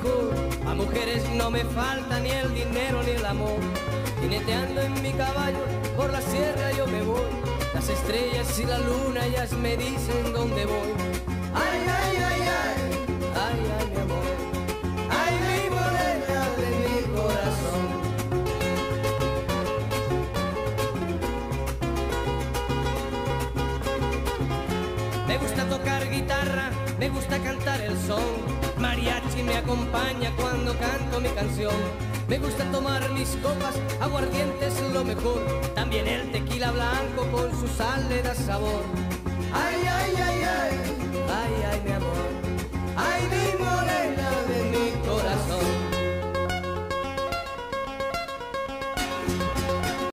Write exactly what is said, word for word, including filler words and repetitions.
mejor. A mujeres no me falta ni el dinero ni el amor. Jineteando en mi caballo por la sierra yo me voy. Las estrellas y la luna ellas me dicen dónde voy. Ay, ay, ay, ay, ay, ay, mi amor. Ay, mi morena de mi corazón. Me gusta tocar guitarra, me gusta cantar el son. Mariachi me acompaña cuando canto mi canción. Me gusta tomar mis copas, aguardiente es lo mejor. También el tequila blanco con su sal le da sabor. Ay, ay, ay, ay, ay, ay, mi amor. Ay, mi morena.